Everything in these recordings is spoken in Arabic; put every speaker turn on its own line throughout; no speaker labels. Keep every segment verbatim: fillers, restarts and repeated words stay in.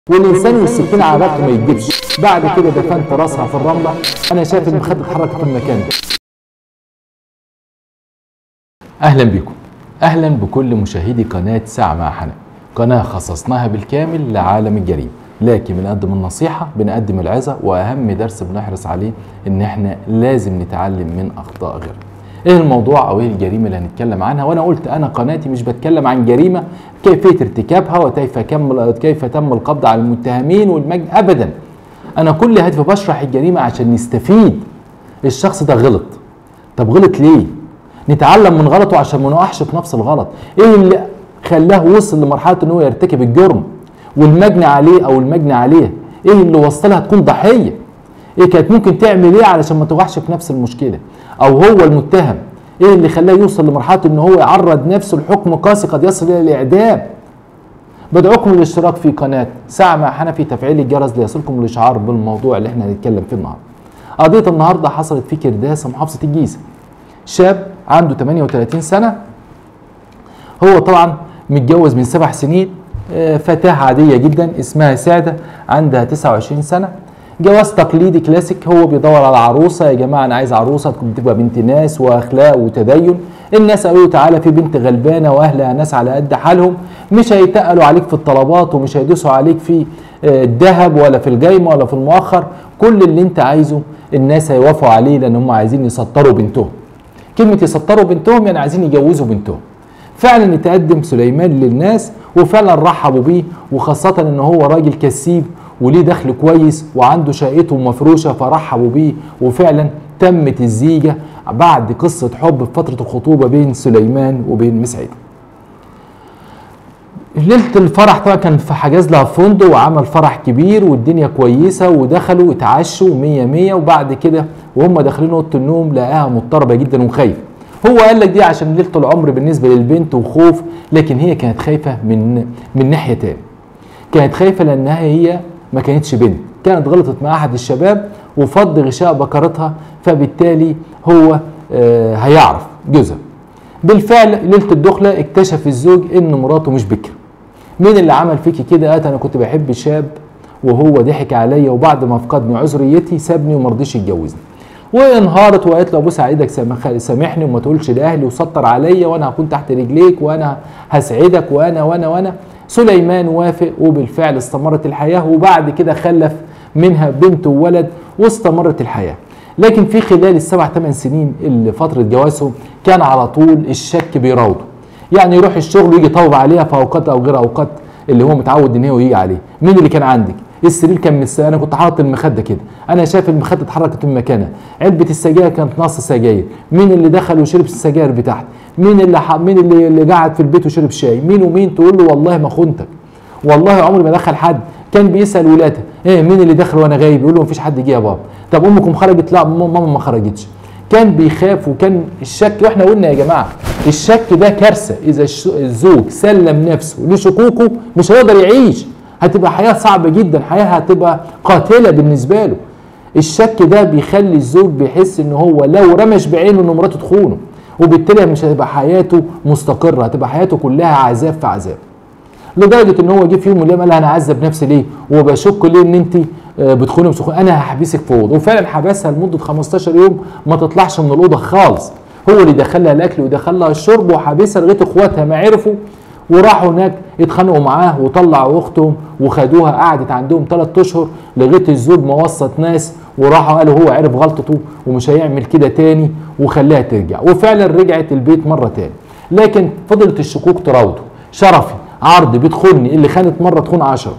والانسان والسكين على رقبته ما يكدبش. بعد كده دفنت راسها في الرمله. انا شايف المخده اتحركت من مكانها. اهلا بكم، اهلا بكل مشاهدي قناه ساعه مع حنان، قناه خصصناها بالكامل لعالم الجريمه، لكن بنقدم النصيحه، بنقدم العظه، واهم درس بنحرص عليه ان احنا لازم نتعلم من اخطاء غيرنا. ايه الموضوع او ايه الجريمه اللي هنتكلم عنها؟ وانا قلت انا قناتي مش بتكلم عن جريمه كيفيه ارتكابها وكيف كم كيف تم القبض على المتهمين والمجد، ابدا. انا كل هدفي بشرح الجريمه عشان نستفيد. الشخص ده غلط، طب غلط ليه؟ نتعلم من غلطه عشان ما نقعش في نفس الغلط. ايه اللي خلاه وصل لمرحله ان هو يرتكب الجرم والمجني عليه او المجني عليه؟ ايه اللي وصلها تكون ضحيه؟ ايه كانت ممكن تعمل ايه علشان ما تقعش في نفس المشكله؟ او هو المتهم ايه اللي خلاه يوصل لمرحله ان هو يعرض نفسه لحكم قاسي قد يصل الى الاعدام؟ بدعوكم للاشتراك في قناه ساعه مع حنان، في تفعيل الجرس ليصلكم الاشعار بالموضوع اللي احنا هنتكلم فيه النهارده. قضيه النهارده حصلت في كرداسه محافظه الجيزه. شاب عنده ثمانية وثلاثين سنه، هو طبعا متجوز من سبع سنين، فتاه عاديه جدا اسمها سعده، عندها تسعة وعشرين سنه. جواز تقليدي كلاسيك، هو بيدور على عروسه. يا جماعه انا عايز عروسه تكون تبقى بنت ناس واخلاق وتدين. الناس قالوا له تعالى في بنت غلبانه واهلها ناس على قد حالهم، مش هيتقلوا عليك في الطلبات ومش هيدوسوا عليك في الذهب ولا في الجايمه ولا في المؤخر. كل اللي انت عايزه الناس هيوافقوا عليه لان هم عايزين يسطروا بنتهم. كلمه يسطروا بنتهم يعني عايزين يجوزوا بنتهم. فعلا اتقدم سليمان للناس وفعلا رحبوا بيه، وخاصه ان هو راجل كسيب وليه دخل كويس وعنده شقته مفروشه، فرحبوا بيه. وفعلا تمت الزيجه بعد قصه حب في فتره الخطوبه بين سليمان وبين مسعده. ليله الفرح طبعا كان في حجز لها فندق وعمل فرح كبير والدنيا كويسه، ودخلوا اتعشوا مية مية. وبعد كده وهم داخلين اوضه النوم لقاها مضطربه جدا وخايفه. هو قال لك دي عشان ليله العمر بالنسبه للبنت وخوف، لكن هي كانت خايفه من من ناحيه تاني. كانت خايفه لانها هي ما كانتش بنت، كانت غلطت مع احد الشباب وفض غشاء بكرتها، فبالتالي هو آه هيعرف جوزها. بالفعل ليله الدخله اكتشف الزوج ان مراته مش بكر. مين اللي عمل فيكي كده؟ قالت انا كنت بحب شاب وهو ضحك عليا وبعد ما فقدني عذريتي سابني وما رضيش يتجوزني. وانهارت وقالت له ابوس على ايدك سامحني وما تقولش لاهلي وسطر عليا وانا هكون تحت رجليك وانا هسعدك وانا وانا وانا. سليمان وافق وبالفعل استمرت الحياه، وبعد كده خلف منها بنت وولد واستمرت الحياه. لكن في خلال السبع ثمان سنين اللي فتره جوازهم كان على طول الشك بيراوده. يعني يروح الشغل ويجي يطوب عليها في اوقات او غير اوقات اللي هو متعود ان هو يجي عليه. مين اللي كان عندك؟ السرير كان مس... انا كنت حاطط المخده كده، انا شايف المخده اتحركت من مكانها. علبه السجاير كانت نص سجاير. مين اللي دخل وشرب السجاير بتاعتي؟ مين اللي ح... مين اللي, اللي قعد في البيت وشرب شاي؟ مين ومين؟ تقول له والله ما خنتك، والله عمري ما دخل حد. كان بيسال ولادها ايه مين اللي دخل وانا غايب؟ يقول له مفيش حد جه يا بابا. طب امكم خرجت؟ لا ماما ما خرجتش. كان بيخاف وكان الشك. واحنا قلنا يا جماعه الشك ده كارثه. اذا الزوج سلم نفسه لشكوكه مش هيقدر يعيش، هتبقى حياه صعبه جدا، حياه هتبقى قاتله بالنسبه له. الشك ده بيخلي الزوج بيحس ان هو لو رمش بعينه ان مراته تخونه، وبالتالي مش هتبقى حياته مستقره، هتبقى حياته كلها عذاب في عذاب. لدرجه ان هو جه في يوم من الايام قال لها انا اعذب نفسي ليه وبشك ليه ان انت بتخوني وبتخوني، انا هحبسك في اوضه. وفعلا حبسها لمده خمستاشر يوم ما تطلعش من الاوضه خالص. هو اللي دخل لها الاكل ودخل لها الشرب وحبسها لغايه اخواتها ما عرفوا وراحوا هناك اتخانقوا معاه وطلعوا اختهم وخدوها. قعدت عندهم ثلاث اشهر لغايه الزوج ما وسط ناس وراحوا قالوا هو عرف غلطته ومش هيعمل كده تاني وخلاها ترجع. وفعلا رجعت البيت مره تاني، لكن فضلت الشكوك تراوده. شرفي عرض بتخوني، اللي خانت مره تخون عشرة.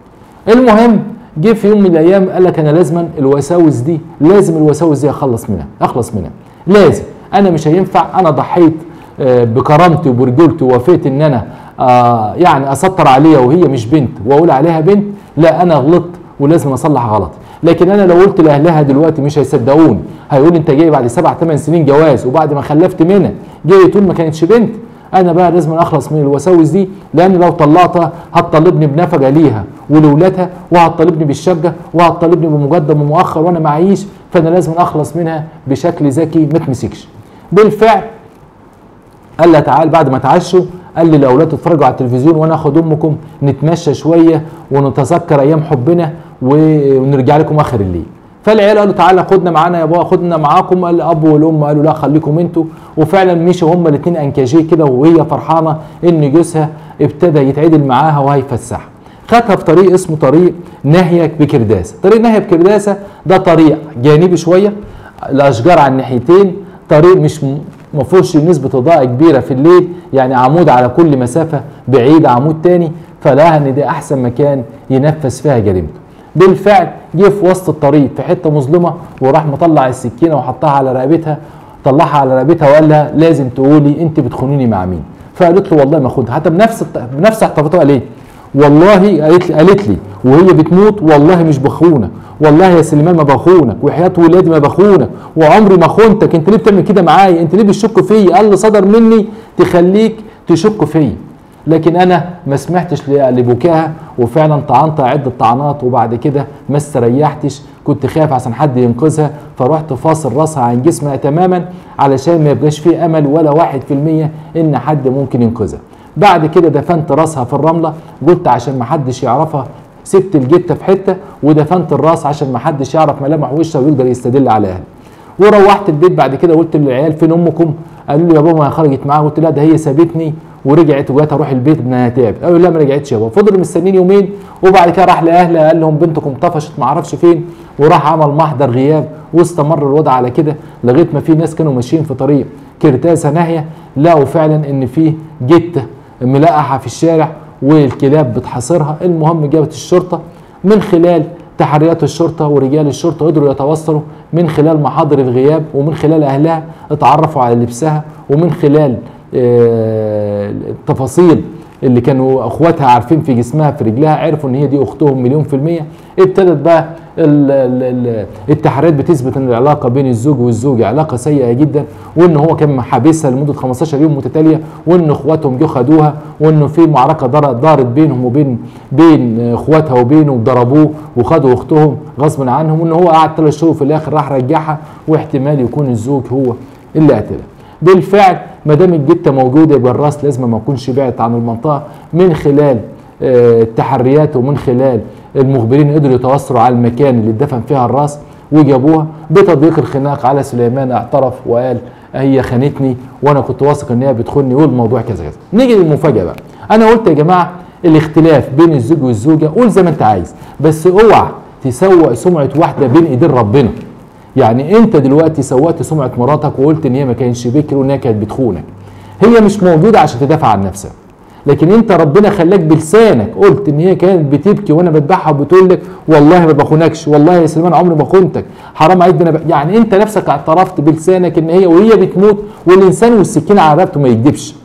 المهم جه في يوم من الايام قال لك انا لازما الوساوس دي، لازم الوساوس دي اخلص منها، اخلص منها لازم. انا مش هينفع، انا ضحيت بكرامتي وبرجولتي ووافقت ان انا آه يعني اسطر عليها وهي مش بنت واقول عليها بنت. لا انا غلطت ولازم اصلح غلطي. لكن انا لو قلت لاهلها دلوقتي مش هيصدقوني، هيقول انت جاي بعد سبع ثمان سنين جواز وبعد ما خلفت منها جاي تقول ما كانتش بنت. انا بقى لازم اخلص من الوساوس دي، لان لو طلعتها هتطالبني بنفقه ليها ولولادها وهتطالبني بالشقه وهتطالبني بمقدم ومؤخر وانا معيش، فانا لازم اخلص منها بشكل ذكي ما تمسكش. بالفعل قال لها تعال بعد ما اتعشوا، قال لي الاولاد اتفرجوا على التلفزيون وانا اخد امكم نتمشى شويه ونتذكر ايام حبنا ونرجع لكم اخر الليل. فالعيال قالوا تعالى خدنا معانا يا بابا، خدنا معاكم. قال الاب والام قالوا لا خليكم انتوا، وفعلا مشوا هما الاثنين انكاجيه كده، وهي فرحانه ان جوزها ابتدى يتعدل معاها وهيفسحها. خدها في طريق اسمه طريق ناهيه بكرداسه. طريق ناهيه بكرداسه ده طريق جانبي شويه، الاشجار على الناحيتين، طريق مش ما فيهوش نسبه اضاءه كبيره في الليل، يعني عمود على كل مسافه بعيد عمود تاني، فلقاها ان ده احسن مكان ينفذ فيها جريمته. بالفعل جه في وسط الطريق في حته مظلمه، وراح مطلع السكينه وحطها على رقبتها، طلعها على رقبتها وقال لها لازم تقولي انت بتخونيني مع مين. فقالت له والله ما خونها، حتى بنفس بنفس احتفاظها ليه؟ والله قالت لي قالت لي وهي بتموت والله مش بخونك، والله يا سليمان ما بخونك، وحياه ولادي ما بخونك، وعمري ما خونتك، انت ليه بتعمل كده معايا؟ انت ليه بتشك فيا؟ قال لي صدر مني تخليك تشك فيا. لكن انا ما سمحتش لبكاها، وفعلا طعنت عده طعنات، وبعد كده ما استريحتش، كنت خايف عشان حد ينقذها، فرحت فاصل راسها عن جسمها تماما علشان ما يبقاش فيه امل ولا واحد في المية ان حد ممكن ينقذها. بعد كده دفنت راسها في الرمله، قلت عشان ما حدش يعرفها، سبت الجته في حته ودفنت الراس عشان ما حدش يعرف ملامح وشها ويقدر يستدل على اهلها. وروحت البيت بعد كده قلت للعيال فين امكم؟ قالوا لي يا بابا ما خرجت معاها. قلت لا ده هي سابتني ورجعت وجات اروح البيت انها تعبت. قالوا لا ما رجعتش يا بابا. فضلوا مستنيين يومين، وبعد كده راح لاهلها قال لهم بنتكم طفشت ما اعرفش فين، وراح عمل محضر غياب، واستمر الوضع على كده لغايه ما في ناس كانوا ماشيين في طريق كرتاسه ناهيه لقوا فعلا ان في جته ملقحه في الشارع والكلاب بتحاصرها. المهم جابت الشرطه، من خلال تحريات الشرطه ورجال الشرطه قدروا يتوصلوا من خلال محاضر الغياب، ومن خلال اهلها اتعرفوا على لبسها، ومن خلال التفاصيل اللي كانوا اخواتها عارفين في جسمها في رجلها عرفوا ان هي دي اختهم مليون في المية. ابتدت بقى التحريات بتثبت ان العلاقه بين الزوج والزوجه علاقه سيئه جدا، وان هو كان حابسها لمده خمستاشر يوم متتاليه، وان اخواتهم جو خدوها، وانه في معركه دارت بينهم وبين بين اخواتها وبينه وضربوه وخدوا اختهم غصبا عنهم، وان هو قعد ثلاث شهور في الاخر راح رجعها، واحتمال يكون الزوج هو اللي قتلها. بالفعل ما دام الجته موجوده يبقى الراس لازم ما تكونش بعدت عن المنطقه. من خلال التحريات ومن خلال المخبرين قدروا يتوصلوا على المكان اللي اتدفن فيها الراس وجابوها. بتضييق الخناق على سليمان اعترف وقال هي خانتني وانا كنت واثق ان هي بتخوني والموضوع كذا كذا. نيجي للمفاجاه بقى. انا قلت يا جماعه الاختلاف بين الزوج والزوجه قول زي ما انت عايز، بس اوعى تسوء سمعه واحده بين ايدين ربنا. يعني انت دلوقتي سوأت سمعه مراتك وقلت ان هي ما كانتش بكر وان هي كانت بتخونك. هي مش موجوده عشان تدافع عن نفسها، لكن انت ربنا خلاك بلسانك قلت ان هي كانت بتبكي وانا بذبحها وبتقول لك والله ما بخونكش، والله يا سليمان عمري ما خنتك، حرام عليك ده انا ب... يعني انت نفسك اعترفت بلسانك ان هي وهي بتموت والانسان والسكينه على رقبته ما يكذبش.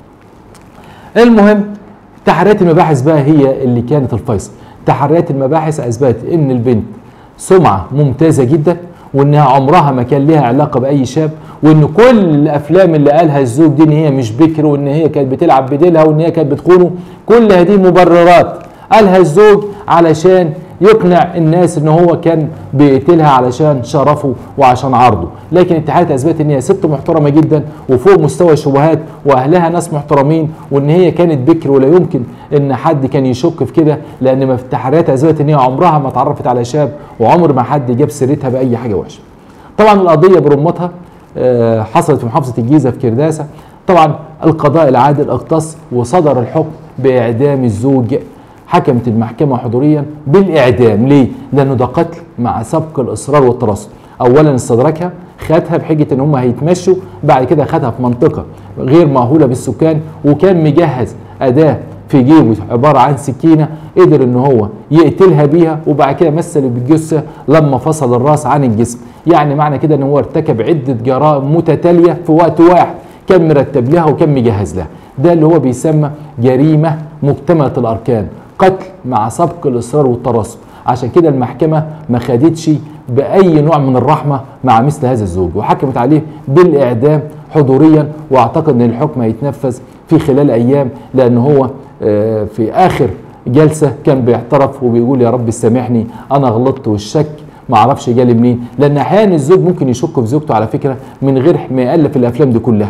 المهم تحريات المباحث بقى هي اللي كانت الفيصل. تحريات المباحث اثبتت ان البنت سمعه ممتازه جدا، وانها عمرها ما كان لها علاقه باي شاب، وان كل الافلام اللي قالها الزوج دي ان هي مش بكر وان هي كانت بتلعب بديلها وان هي كانت بتخونه، كل هذه مبررات قالها الزوج علشان يقنع الناس ان هو كان بيقتلها علشان شرفه وعشان عرضه. لكن التحقيقات اثبتت ان هي ست محترمه جدا وفوق مستوى الشبهات، واهلها ناس محترمين، وان هي كانت بكر ولا يمكن ان حد كان يشك في كده، لان ما في التحريات اثبتت ان هي عمرها ما اتعرفت على شاب وعمر ما حد جاب سيرتها باي حاجه وحشه. طبعا القضيه برمتها حصلت في محافظه الجيزه في كرداسه. طبعا القضاء العادل اختص وصدر الحكم باعدام الزوج. حكمت المحكمه حضوريا بالاعدام. ليه؟ لانه ده قتل مع سبق الاصرار والترصد. اولا استدركها، خدها بحجه ان هم هيتمشوا، بعد كده خدها في منطقه غير مأهوله بالسكان، وكان مجهز اداه في جيبه عباره عن سكينه قدر ان هو يقتلها بيها، وبعد كده مثل بالجثه لما فصل الراس عن الجسم. يعني معنى كده ان هو ارتكب عده جرائم متتاليه في وقت واحد، كان مرتب لها وكان مجهز لها. ده اللي هو بيسمى جريمه مكتمله الاركان، قتل مع سبق الاصرار والترصد. عشان كده المحكمه ما خدتش باي نوع من الرحمه مع مثل هذا الزوج، وحكمت عليه بالاعدام حضوريا. واعتقد ان الحكم هيتنفذ في خلال ايام، لان هو في اخر جلسه كان بيعترف وبيقول يا رب سامحني انا غلطت، والشك ما اعرفش جالي منين. لان احيانا الزوج ممكن يشك في زوجته على فكره من غير ما يالف الافلام دي كلها.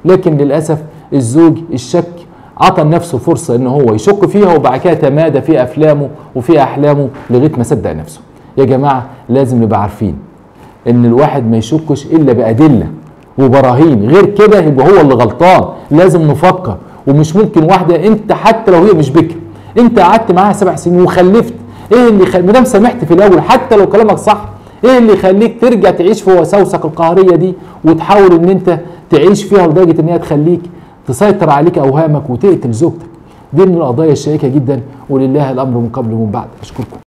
لكن للاسف الزوج الشك عطى لنفسه فرصه ان هو يشك فيها، وبعد كده تمادى في افلامه وفي احلامه لغايه ما صدق نفسه. يا جماعه لازم نبقى عارفين ان الواحد ما يشكش الا بادله وبراهين، غير كده يبقى هو اللي غلطان. لازم نفكر، ومش ممكن واحده انت حتى لو هي مش بكر انت قعدت معاها سبع سنين وخلفت، ايه اللي خل... مدام سامحت في الاول حتى لو كلامك صح، ايه اللي يخليك ترجع تعيش في وساوسك القهريه دي وتحاول ان انت تعيش فيها لدرجه ان هي تخليك تسيطر عليك اوهامك وتقتل زوجتك؟ دي من القضايا الشائكه جدا، ولله الامر من قبل ومن بعد. اشكركم.